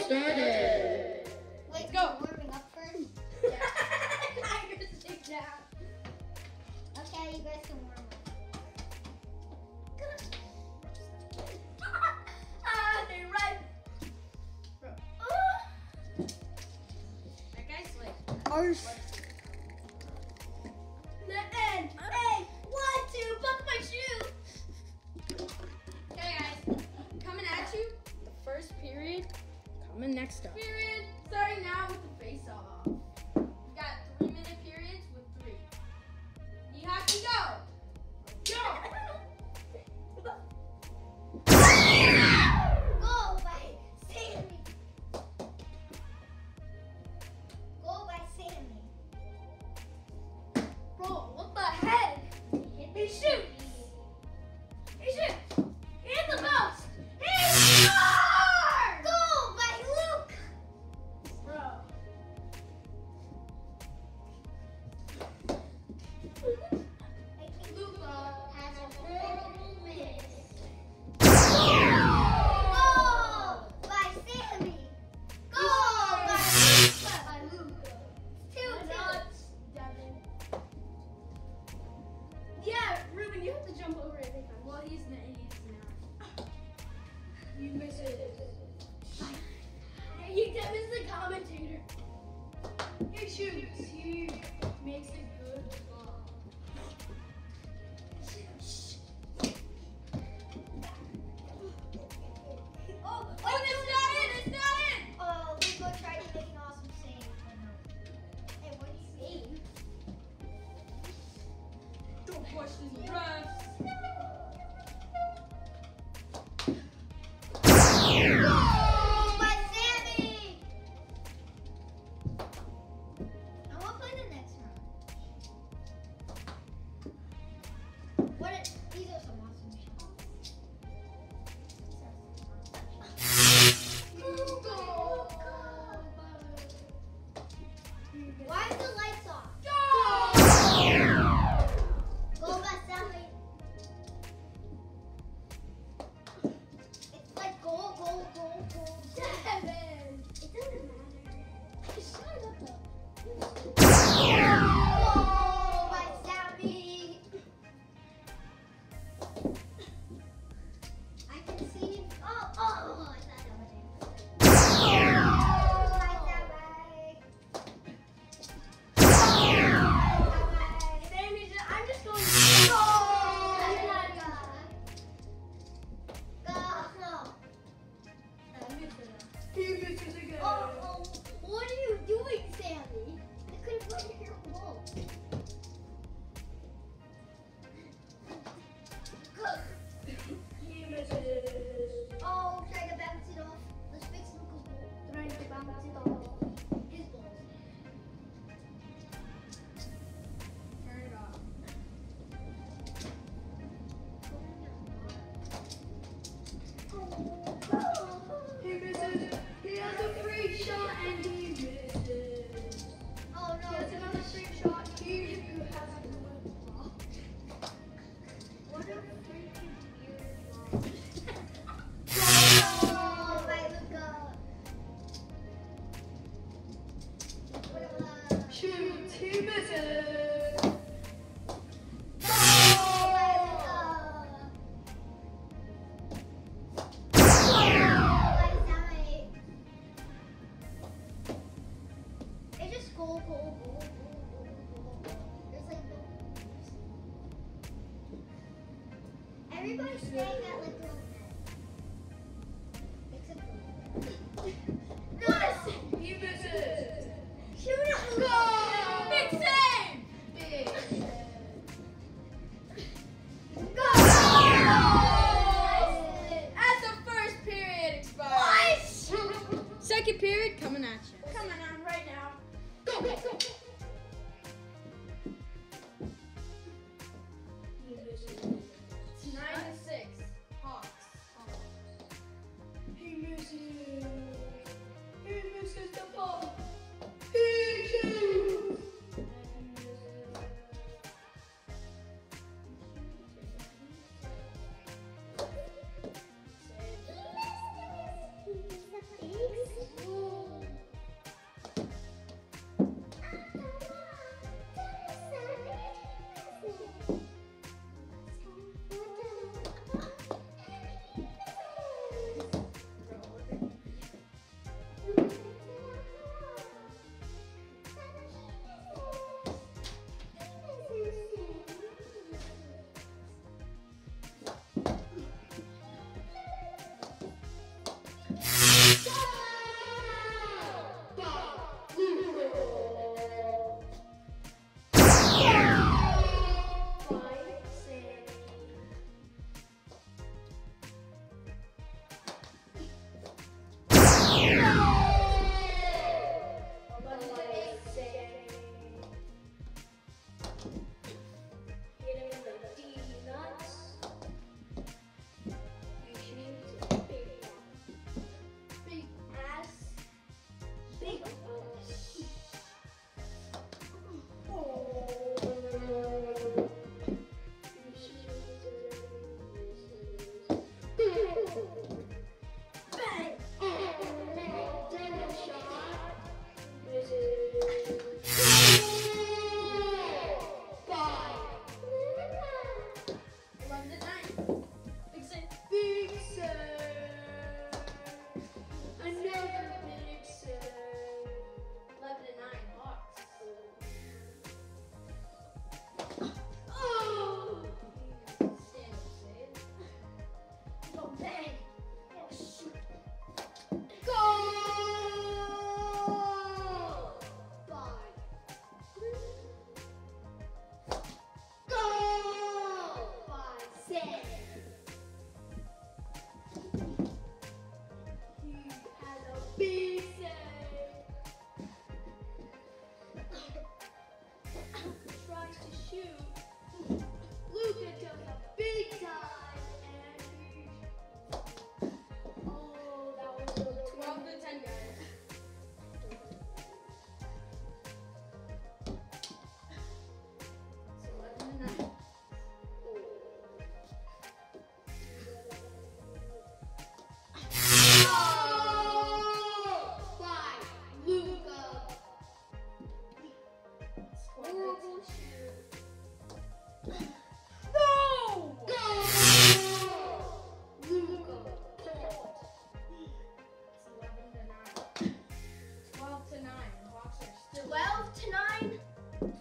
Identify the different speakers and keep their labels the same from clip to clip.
Speaker 1: started.
Speaker 2: Wait,
Speaker 3: Let's go.
Speaker 2: Warming up first.
Speaker 3: Yeah. I'm gonna sit down.
Speaker 2: Okay, you guys can warm up.
Speaker 3: They're right. Bro. That guy's like.
Speaker 1: Arse.
Speaker 3: Hey, 1, 2, buck my shoe. Okay, guys, coming at you. The first period.
Speaker 1: Coming next up.
Speaker 3: Period. Starting now with the face-off. We've got 3-minute periods with 3. You have to go. Go.
Speaker 2: Go by Sammy. Go by Sammy.
Speaker 3: Bro, what the heck? He shoots. He shoots. He hit the post. He scores.
Speaker 2: Go by Luke.
Speaker 3: Bro.
Speaker 2: Luca has a horrible miss. Go by Sammy. Go by Luca. 2-2.
Speaker 3: Yeah, Ruben, you have to jump over every time. Well, he's not. You miss it. That was the commentator. He shoots. He makes a good ball. Oh, it's not in. It's not in.
Speaker 2: Oh, Luca tried to make an awesome save. But no. Hey, what do you mean?
Speaker 3: Don't question the refs.
Speaker 2: Go by Sammy. I want to play the next round. These are some awesome shots. Why is the lights off? Go by Sammy. It's like goal, goal, goal, goal.
Speaker 3: Seven.
Speaker 2: It doesn't matter.
Speaker 3: Shut up.
Speaker 2: Go by Sammy. I can see. Oh, I thought that was it. Go by Sammy.
Speaker 3: Sammy, I'm just going He misses again.
Speaker 2: Oh, what are you doing, Sammy? I couldn't play your ball.
Speaker 3: He misses.
Speaker 2: Oh, try to bounce it off. Let's fix Luca's ball.
Speaker 3: Trying to bounce it off.
Speaker 2: His ball.
Speaker 3: Turn it off. He misses. He has a free shot and he misses.
Speaker 2: Oh
Speaker 3: He has
Speaker 2: no.
Speaker 3: another free shot. He has to win the ball.
Speaker 2: What a freaking weird ball. Oh, by Luca.
Speaker 3: Shoots. He misses.
Speaker 2: Oh, by Luca. Oh, by Sammy. It's just goal, goal, goal, goal, goal, goal. There's like no. Everybody's staying at like their own net. Except for me. No!
Speaker 3: He misses.
Speaker 2: Shoot it!
Speaker 3: Go! Big save! Big save.
Speaker 2: Go!
Speaker 3: As the first period expires.
Speaker 1: Second period coming at you.
Speaker 3: Coming on right now. Go, go, go. It's 9-6. Hawks. He misses. He misses the ball. He shoots.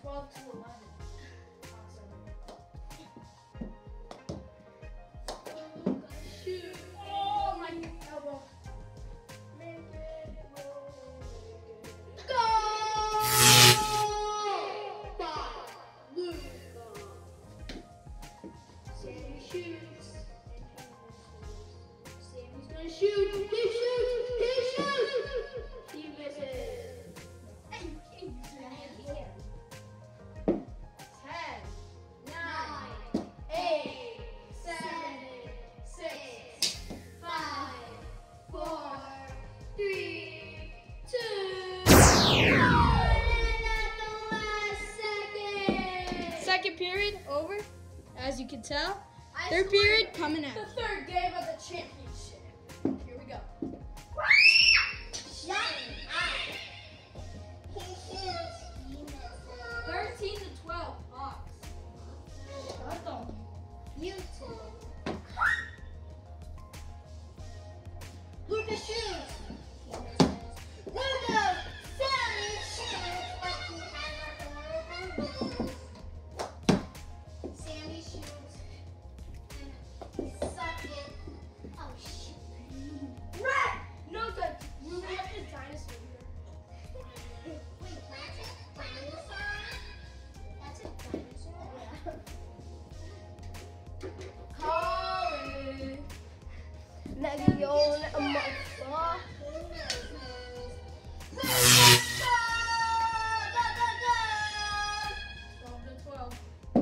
Speaker 3: 12 to 11. Awesome. Shoot. Oh, my elbow. Go! Luca. Sammy shoots. Sammy's gonna shoot. He shoots. He shoots. He misses. 10, 9, 8, 7, 6, 5, 4, 3, 2, 1. And at the last second.
Speaker 1: Second period over. As you can tell.
Speaker 3: I
Speaker 1: Third
Speaker 3: swear,
Speaker 1: period coming out.
Speaker 3: the third game of the championship. Here we go.
Speaker 2: Shut up. He shoots. He misses.
Speaker 3: 13 to 12 Hawks.
Speaker 2: You two.
Speaker 3: Luca shoots.
Speaker 2: He misses. Luca, Sammy shoots, but he has a horrible move. Sammy shoots. And he sucked it. Oh, shoot.
Speaker 3: Red! No good. We want the dinosaur here.
Speaker 2: Wait, that's a dinosaur? That's a dinosaur?
Speaker 3: Colin.
Speaker 1: Legion
Speaker 3: Twelve to 12.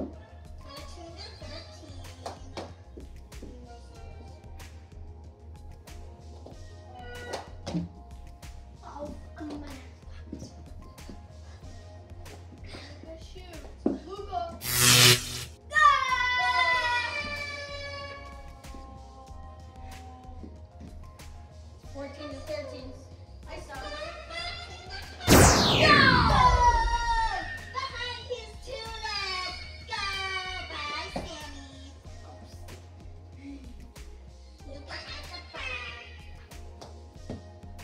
Speaker 2: Oh, come on.
Speaker 3: Luca shoots. Luca. 14 to 13. I saw it.
Speaker 2: Behind his two legs. Go by Sammy. Luca has the ball.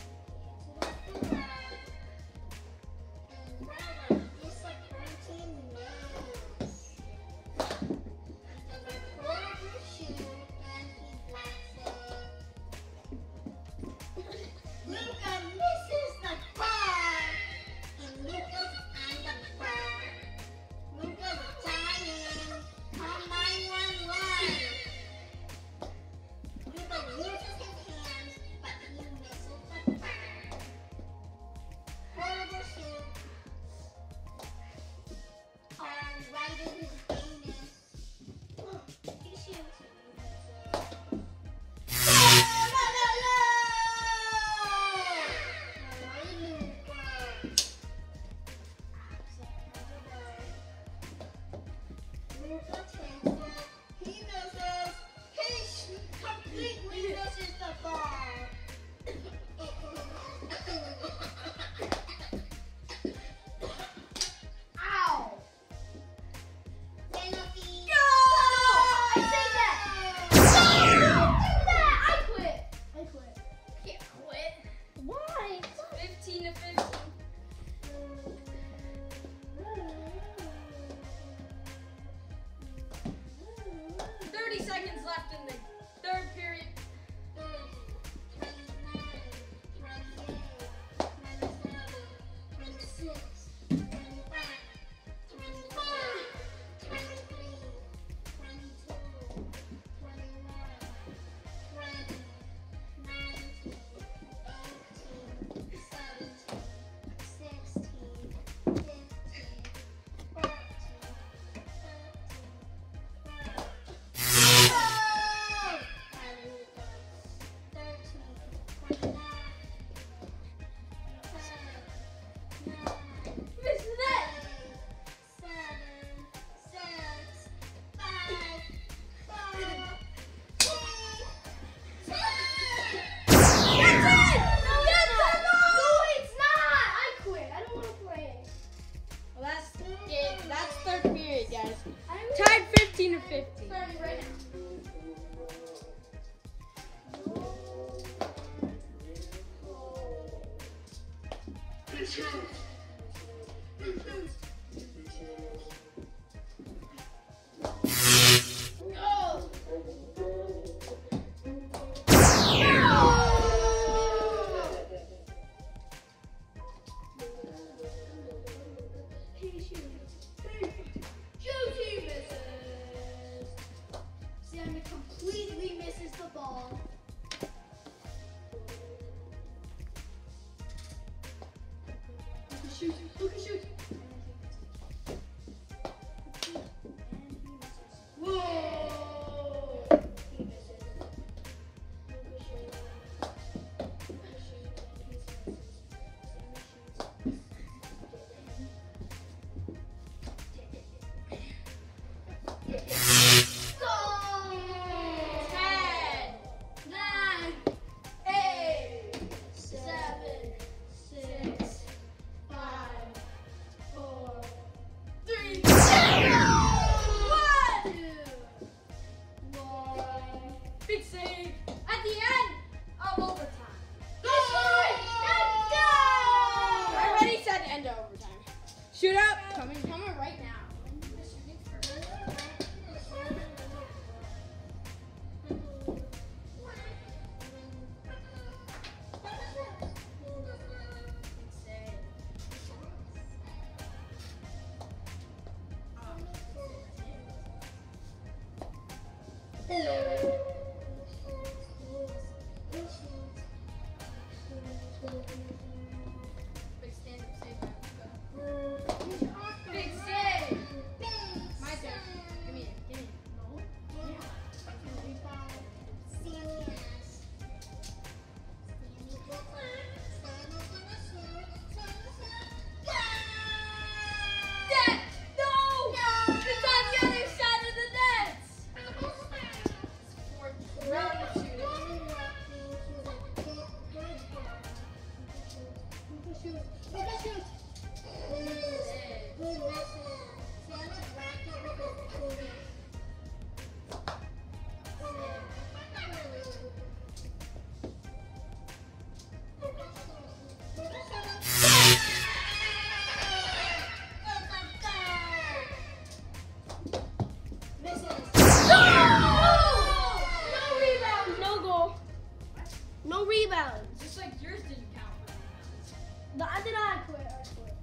Speaker 2: And Brother, this is a 14 minutes. He does a horrible shoot and he blocks it. Luca misses the bar, and Luca's on the bar. Luca's dying. Call 911. Luca uses his hands, but he misses the bar. Horrible shoot. Right in his anus. He shoots. He misses. He completely misses the bar.
Speaker 3: Ow!
Speaker 2: Penalty.
Speaker 3: I say that. Don't do that. I quit. Can't quit.
Speaker 1: Why?
Speaker 3: 15 to 15. 30 seconds left in the third period. 15. Starting right now. shoots. Luka shoots. Whoa!
Speaker 2: He misses. Luka shoots. Luka shoots and he misses. Sammy shoots. Goal!
Speaker 3: 10, 9, 8, 7, 6, 5, 4, 3, 2, 1. Big save at the end of overtime. I'm ready, set, end of overtime. Shootout coming right now. Big stand up save. Big save. My turn. Give me it. Give me it. No. Net! No! It's on the other side of the net! Fourth round of shooting. No rebounds, no goal.
Speaker 1: No rebounds.
Speaker 3: Just like yours didn't count for rebounds.
Speaker 1: I did not quit.